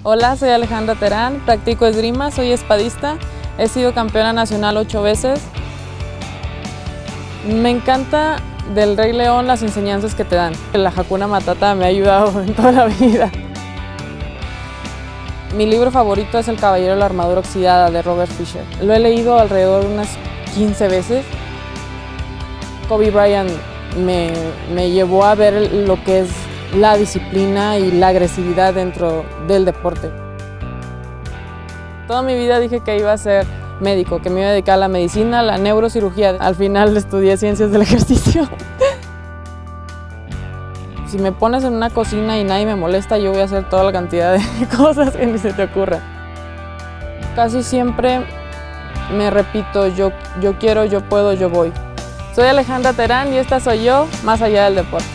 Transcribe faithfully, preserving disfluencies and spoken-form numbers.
Hola, soy Alejandra Terán, practico esgrima, soy espadista, he sido campeona nacional ocho veces. Me encanta del Rey León las enseñanzas que te dan. La Hakuna Matata me ha ayudado en toda la vida. Mi libro favorito es El Caballero de la Armadura Oxidada de Robert Fisher. Lo he leído alrededor de unas quince veces. Kobe Bryant me, me llevó a ver lo que es la disciplina y la agresividad dentro del deporte. Toda mi vida dije que iba a ser médico, que me iba a dedicar a la medicina, a la neurocirugía. Al final estudié ciencias del ejercicio. Si me pones en una cocina y nadie me molesta, yo voy a hacer toda la cantidad de cosas que ni se te ocurra. Casi siempre me repito, yo, yo quiero, yo puedo, yo voy. Soy Alejandra Terán y esta soy yo, más allá del deporte.